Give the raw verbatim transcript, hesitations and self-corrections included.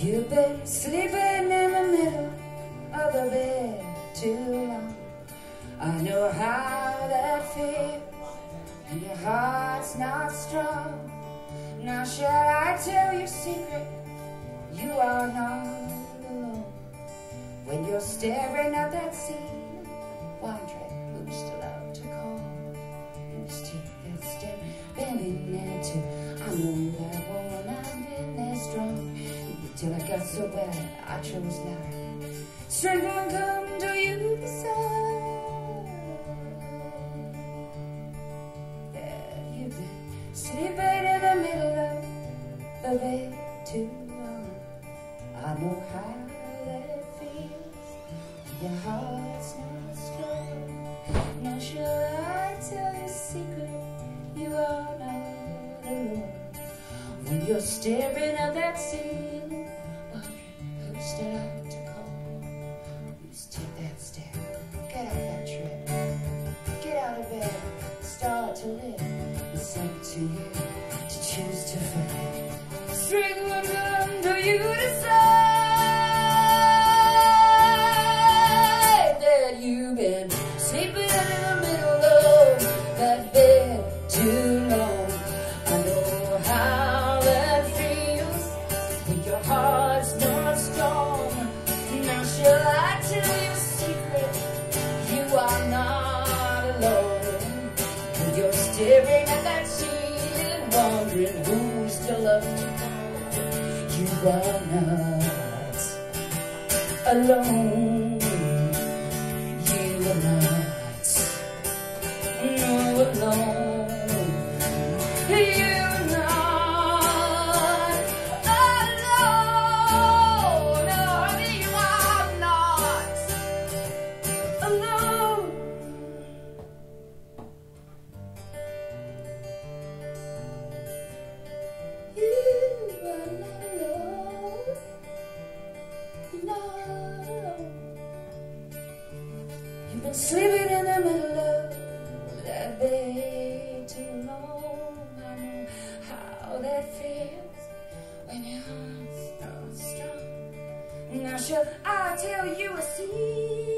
You've been sleeping in the middle of the bed too long. I know how that feels, and your heart's not strong. Now shall I tell you a secret? You are not alone. When you're staring at that scene, wondering who's still out to call. And just take that step, bending there too. I know that woman, I've been there strong. Till I got so bad, I chose life. Strength won't come till you decide. Yeah, you've been sleeping in the middle of the bed too long. I know how that feels. Your heart's not strong. Now shall I tell you a secret? You are not alone. When you're staring at that ceiling, wondering who's still out to call. Just take that step, get out that trip, get out of bed, start to live. It's up to you to choose to fight. Strength will come till you decide that you've been sleeping in the middle of that bed too long. I know how that feels when your heart's not strong. Now shall I tell you a secret? You are not alone. When you're staring at that ceiling, wondering who's still up to call. You are not alone. You are not no alone. You're not alone. No, you are not alone. You are not alone. You're not alone. You've been sleeping in the middle of that bed too long. I know how that feels when your heart's not strong. Now shall I tell you a secret?